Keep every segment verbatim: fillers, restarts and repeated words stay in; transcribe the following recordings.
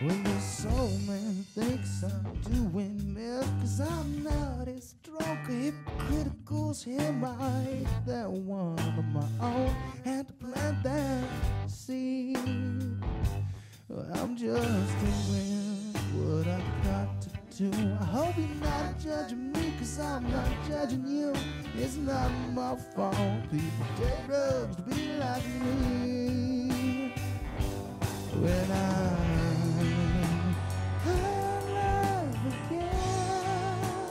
When there's so many things I'm doing, miss, 'cause I'm not as strong, hypocritical, am I that one of my own? Had to plant that seed. Well, I'm just doing what I got to do. I hope you're not judging me, 'cause I'm not judging you. It's not my fault people take drugs to be like me. When I'm alive again,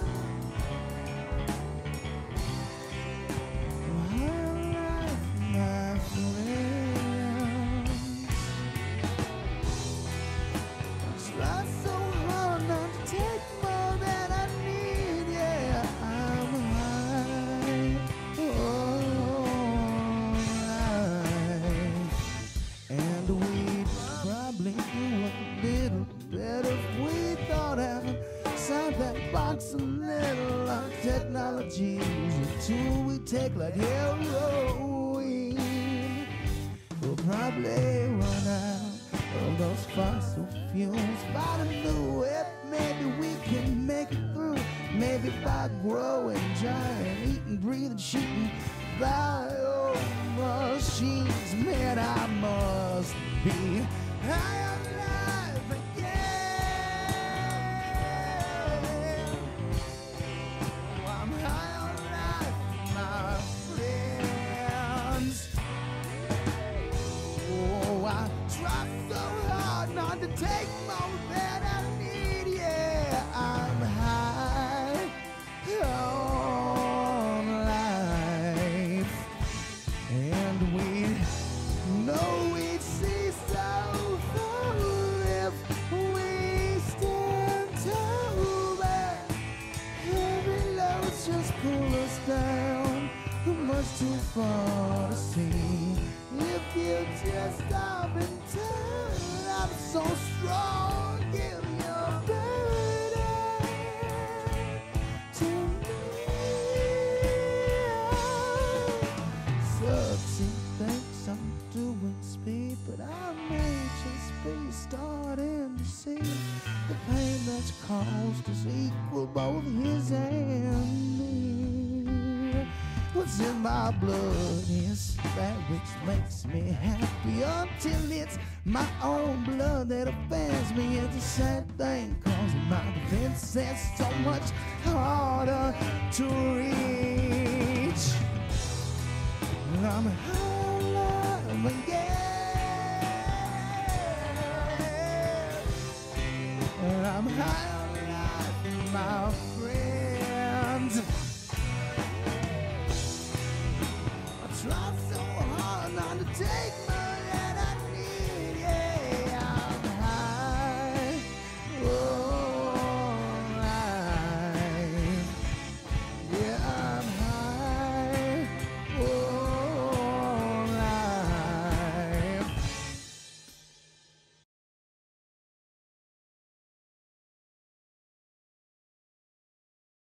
alive, my friend. Try so hard not to take more than I need. Yeah, I'm high, alright. And we'd probably do a little better if we thought outside that box a little. Our technology is a tool we take like heroin. We'll probably run out of those fossil fuels. Find a new way, maybe we can make it through. Maybe by growing giant, eating, breathing, shooting bio machines. Man, I must be high on life again. I'm high on life, my friends. Oh, I try so hard not to take more than I need. Yeah, I'm high on life. And we know we'd see so far if we stand tall. But every load just pull us down, much too far to see. If you just stop and tell, I'm so strong, give your burden to me. Sucks and thinks I'm doing speed, but I may just be starting to see the pain that's caused is equal both his and me. What's in my blood is that which makes me happy, until it's my own blood that offends me. It's a sad thing, cause my defense is so much harder to reach. I'm high alive again, I'm high on life, my friends.